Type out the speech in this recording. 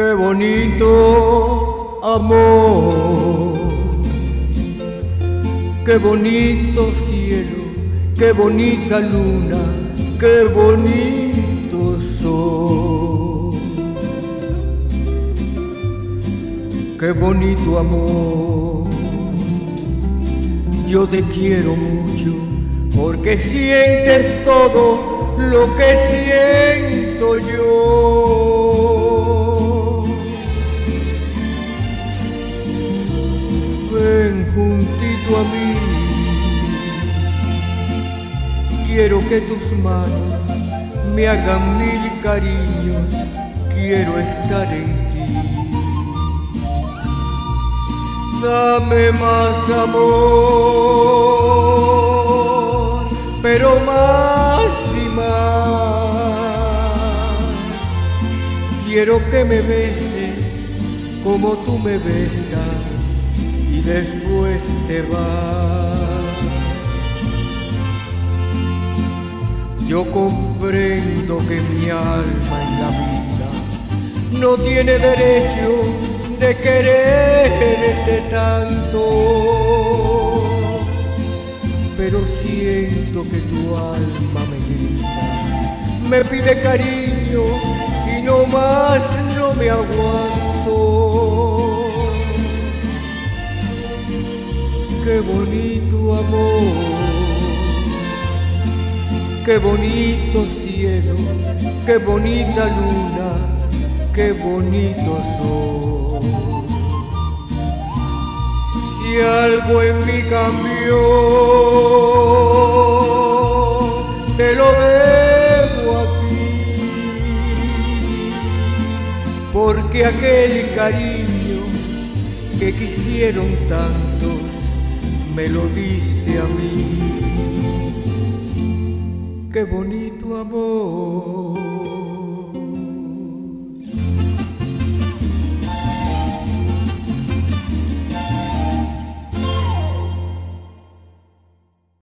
Qué bonito amor, qué bonito cielo, qué bonita luna, qué bonito sol. Qué bonito amor, yo te quiero mucho porque sientes todo lo que siento yo. Ven juntito a mí, quiero que tus manos me hagan mil cariños, quiero estar en ti. Dame más amor, pero más y más. Quiero que me beses como tú me besas y después te vas. Yo comprendo que mi alma en la vida no tiene derecho de quererte tanto, pero siento que tu alma me grita, me pide cariño y no más no me aguanto. Qué bonito amor, qué bonito cielo, qué bonita luna, qué bonito sol. Si algo en mí cambió, te lo debo a ti, porque aquel cariño que quisieron tantos me lo diste a mí. Qué bonito amor.